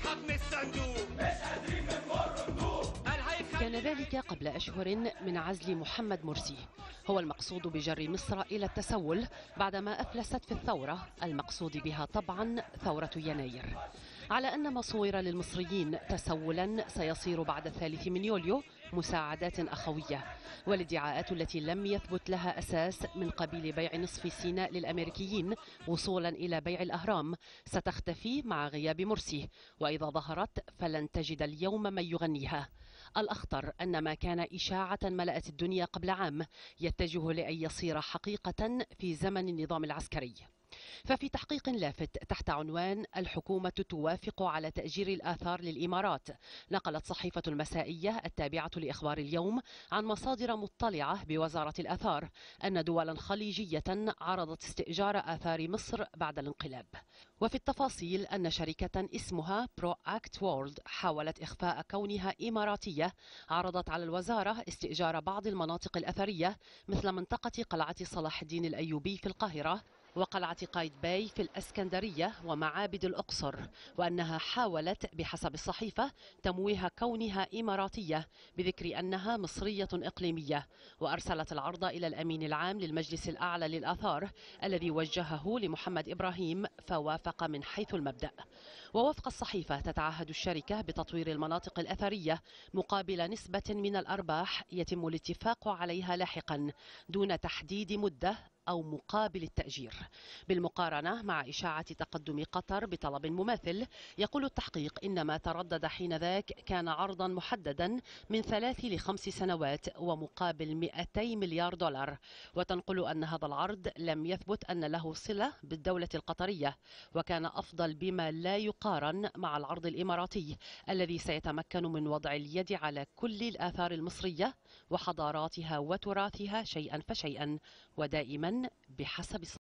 نسحب من الصندوق، مش قادرين بنمر بضوء. كان ذلك قبل أشهر من عزل محمد مرسي، هو المقصود بجر مصر إلى التسول بعدما أفلست في الثورة المقصود بها طبعا ثورة يناير. على أن ما صور للمصريين تسولا سيصير بعد 3 من يوليو مساعدات أخوية، والادعاءات التي لم يثبت لها أساس من قبيل بيع نصف سيناء للأمريكيين وصولا إلى بيع الأهرام ستختفي مع غياب مرسي، وإذا ظهرت فلن تجد اليوم من يغنيها. الأخطر أن ما كان إشاعة ملأت الدنيا قبل عام يتجه لأن يصير حقيقة في زمن النظام العسكري. ففي تحقيق لافت تحت عنوان الحكومة توافق على تأجير الآثار للإمارات، نقلت صحيفة المسائية التابعة لإخبار اليوم عن مصادر مطلعة بوزارة الآثار أن دولا خليجية عرضت استئجار آثار مصر بعد الانقلاب. وفي التفاصيل أن شركة اسمها برو أكت وورلد حاولت إخفاء كونها إماراتية عرضت على الوزارة استئجار بعض المناطق الأثرية مثل منطقة قلعة صلاح الدين الأيوبي في القاهرة وقلعة قايتباي في الأسكندرية ومعابد الأقصر، وأنها حاولت بحسب الصحيفة تمويه كونها إماراتية بذكر أنها مصرية إقليمية، وأرسلت العرض إلى الأمين العام للمجلس الأعلى للآثار الذي وجهه لمحمد إبراهيم فوافق من حيث المبدأ. ووفق الصحيفة تتعهد الشركة بتطوير المناطق الأثرية مقابل نسبة من الأرباح يتم الاتفاق عليها لاحقا دون تحديد مدة أو مقابل التأجير. بالمقارنة مع إشاعة تقدم قطر بطلب مماثل، يقول التحقيق إن ما تردد حينذاك كان عرضا محددا من 3 ل5 سنوات ومقابل 200 مليار دولار، وتنقل أن هذا العرض لم يثبت أن له صلة بالدولة القطرية، وكان أفضل بما لا يقارن مع العرض الإماراتي الذي سيتمكن من وضع اليد على كل الآثار المصرية وحضاراتها وتراثها شيئا فشيئا ودائما بحسب